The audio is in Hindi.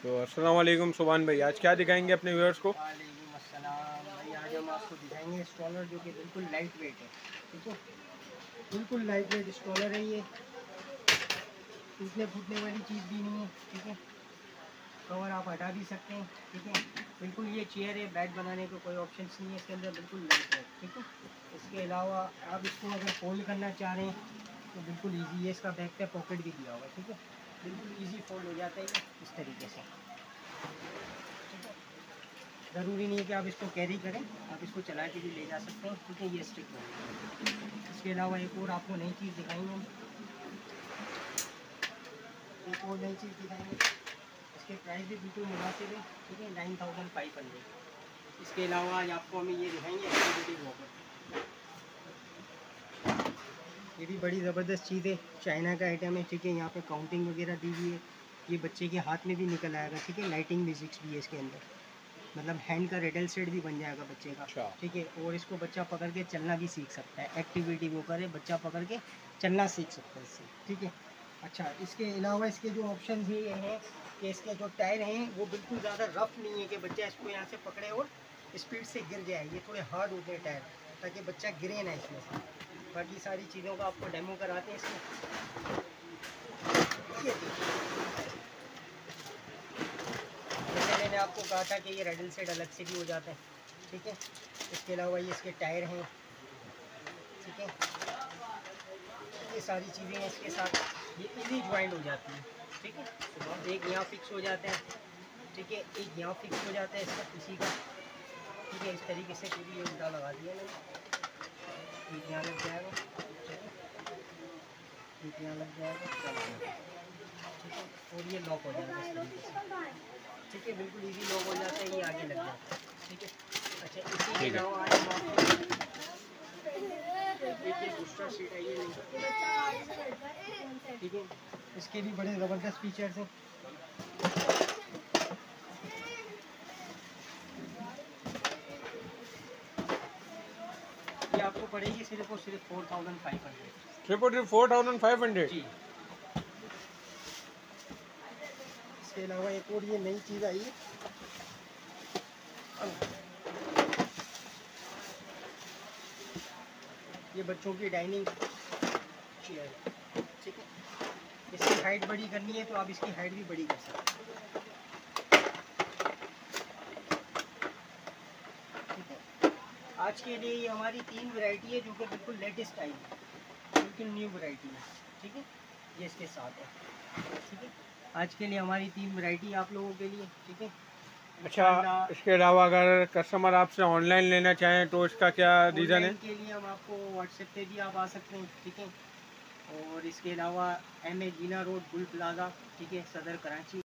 तो अस्सलाम वालेकुम सुभान भाई, आज क्या दिखाएंगे अपने व्यूअर्स को? वालेकुम अस्सलाम भाई। आज हम आपको दिखाएंगे स्ट्रॉलर जो कि बिल्कुल लाइट वेट है। ठीक है, बिल्कुल लाइट वेट स्ट्रॉलर है ये। टूटने फूटने वाली चीज़ भी नहीं है। ठीक है, कवर आप हटा भी सकते हैं। ठीक है, बिल्कुल ये चेयर है, बेड बनाने का कोई ऑप्शन नहीं है इसके अंदर, बिल्कुल लाइट वेट। ठीक है, इसके अलावा आप इसको अगर फोल्ड करना चाह रहे हैं तो बिल्कुल ईजी है। इसका बैक पे पॉकेट भी दिया हुआ है। ठीक है, बिल्कुल ईजी फोल्ड हो जाता है इस तरीके से। ज़रूरी नहीं है कि आप इसको कैरी करें, आप इसको चला के भी ले जा सकते हैं। ठीक है, ये स्टिक है। इसके अलावा एक और आपको नई चीज़ दिखाएंगे हम, एक और नई चीज़ दिखाएंगे। इसके प्राइस भी बिल्कुल मुनासिब है। ठीक है, 9500। इसके अलावा आज आपको हमें ये दिखाएंगे एक्टिविटी वॉकर। ये भी बड़ी ज़बरदस्त चीज़ है, चाइना का आइटम है। ठीक है, यहाँ पे काउंटिंग वगैरह दी हुई है। ये बच्चे के हाथ में भी निकल आएगा। ठीक है, लाइटिंग म्यूजिक्स भी है इसके अंदर, मतलब हैंड का रेडल सेट भी बन जाएगा बच्चे का। अच्छा। ठीक है, और इसको बच्चा पकड़ के चलना भी सीख सकता है। एक्टिविटी वो करे, बच्चा पकड़ के चलना सीख सकता है इससे। ठीक है, अच्छा, इसके अलावा इसके जो ऑप्शन ही ये हैं कि इसके जो टायर हैं वो बिल्कुल ज़्यादा रफ नहीं है कि बच्चा इसको यहाँ से पकड़े और स्पीड से गिर जाए। ये थोड़े हार्ड होते हैं टायर, ताकि बच्चा गिरे ना इसमें से। बाकी सारी चीज़ों का आपको डेमो कराते हैं इसमें। ये देखिए, जैसे मैंने आपको कहा था कि ये रेडल सेट अलग से भी हो जाता है। ठीक है, इसके अलावा ये इसके टायर हैं। ठीक है, ये सारी चीज़ें हैं इसके साथ, ये इजी ज्वाइंट हो जाती है। ठीक है, एक यहाँ फिक्स हो जाता है। ठीक है, एक यहाँ फिक्स हो जाता है इसका किसी का। ठीक है, इस तरीके से पूरी ये उल्टा लगा दिया मैंने। एक यहाँ लग जाएगा, एक यहाँ लग जाएगा, चलो। ठीक है, और ये लॉक हो जाएगा इस तरीके से। ठीक है, बिल्कुल इजी लॉक हो जाता है, ये आगे लग जाता है। ठीक है, अच्छा, इसी के ठीक है। अलावा आज हम आपको एक दूसरा सीट है ये नहीं। ठीक है, इसके भी बड़े ज़बरदस्त फीचर्स हैं। ये आपको पड़ेगी सिर्फ और सिर्फ 4500। 4500। जी, इसके अलावा एक और ये नई चीज़ आई है, ये बच्चों की डाइनिंग चेयर। ठीक है, इसकी हाइट बड़ी करनी है तो आप इसकी हाइट भी बड़ी कर सकते हैं। ठीक है, आज के लिए ये हमारी 3 वैरायटी है जो कि बिल्कुल लेटेस्ट आई है, बिल्कुल न्यू वैरायटी है। ठीक है, ये इसके साथ है। ठीक है, आज के लिए हमारी 3 वैरायटी आप लोगों के लिए। ठीक है, अच्छा, इंशाल्लाह इसके अलावा अगर कस्टमर आपसे ऑनलाइन लेना चाहें तो इसका क्या रीज़न है? ऑनलाइन के लिए हम आपको व्हाट्सएप पे भी आप आ सकते हैं। ठीक है, और इसके अलावा MA Jinnah road, bull plaza. ठीक है, सदर कराची।